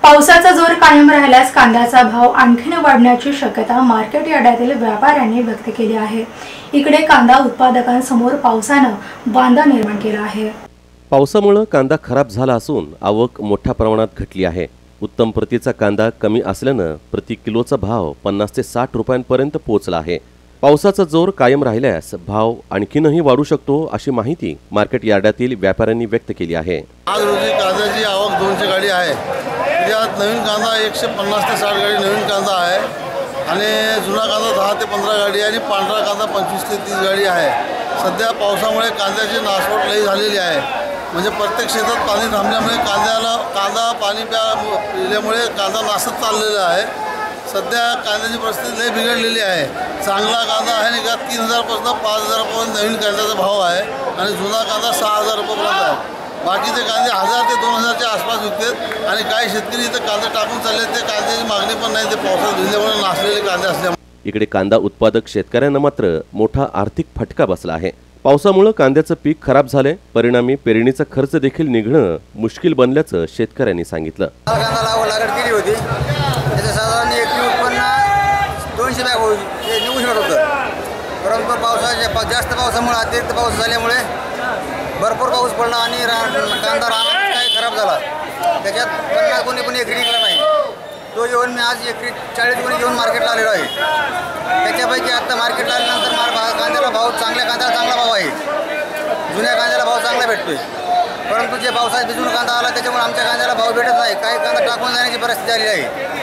पावसाचा जोर कायम राहिल्यास कांद्याचा भाव आणखीन वाढण्याची शक्यता मार्केट यार्डातील व्यापाऱ्यांनी व्यक्त केली आहे। इकडे कांदा उत्पादकांसमोर पावसानं वांदा निर्माण केला आहे। पावसामुळे कांदा खराब झाला असून आवक मोठ्या प्रमाणात घटली आहे। उत्तम प्रतीचा कांदा कमी असल्याने प्रति किलोचा भाव 50 ते 60 रुपयांपर्यंत पोहोचला आहे। पावसाचा जोर कायम राहिल्यास भाव आणखीनही वाढू शकतो अशी माहिती मार्केट यार्डातील व्यापाऱ्यांनी व्यक्त केली आहे। आज रोजी कांद्याची आवक 200 गाडी आहे। त्यात नवीन कांदा 150 ते 60 गाडी नवीन कांदा आहे आणि जुना कांदा 10 ते 15 गाडी आहे आणि पांढरा कांदा 25 ते 30 गाडी आहे। सध्या पावसामुळे कांद्याची नासवट लई झालेली आहे। म्हणजे प्रत्येक शेतात पाणी थांबल्यामुळे कांदा पाणी पिल्यामुळे कांदा नासत चाललेला आहे। सध्या कांद्याची परिस्थिती लई बिघडलेली आहे। चांगला कांदा आहे नाही का 3000 पासून 5000 पर्यंत नवीन कांद्याचा भाव आहे आणि जुना कांदा 6000 रुपयापर्यंत आहे। बाकीचे कांदे 1000 ते 2000 च्या आसपास विकतात आणि काही शेतकरी इथं कांदे टाकून चालले ते कांद्याची मागणी पण नाही, ते पावसात भिजल्यामुळे नासलेले कांदे असल्यामुळे। इकडे कांदा उत्पादक शेतकऱ्यांना मात्र मोठा आर्थिक फटका बसला आहे। पावसामुळे कांद्याचं पीक खराब झाले, परिणामी पेरणीचा खर्च देखील निघणं मुश्किल बनल्याचं शेतकऱ्यांनी सांगितलं। कांदा लागवड केली होती, त्याचं साधारण एकरी उत्पन्न 200 बॅग निघू शकत होतं, परंतु पावसाच्या जास्त पावसामुळे अतिरिक्त पाऊस झाल्यामुळे भरपूर पाऊस पडला आणि कांदा रानात काही खराब झाला। त्याच्यात 50 गुणी पण एकरी निघाला नाही। तो येऊन मी आज एकरी 40 गुणी घेऊन मार्केटला आलेलो आहे। त्याच्यापैकी आता मार्केटला आल्यानंतर कांद्याला भाव चांगल्या कांद्याला चांगला भाव आहे, जुन्या कांद्याला भाव चांगला भेटतोय, परंतु जे पावसात भिजून कांदा आला त्याच्यामुळे आमच्या कांद्याला भाव भेटत नाही। काही कांदा टाकून जाण्याची परिस्थिती आलेली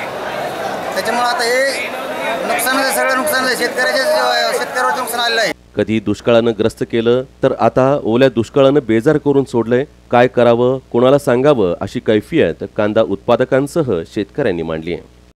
आहे। त्याच्यामुळे आता हे नुकसान सगळं नुकसान शेतकऱ्यावर नुकसान आलेलं आहे। कधी दुष्काळानं ग्रस्त केलं तर आता ओल्या दुष्काळानं बेजार करून सोडलंय। काय करावं, कोणाला सांगावं अशी कैफियत कांदा उत्पादकांसह शेतकऱ्यांनी मांडली आहे।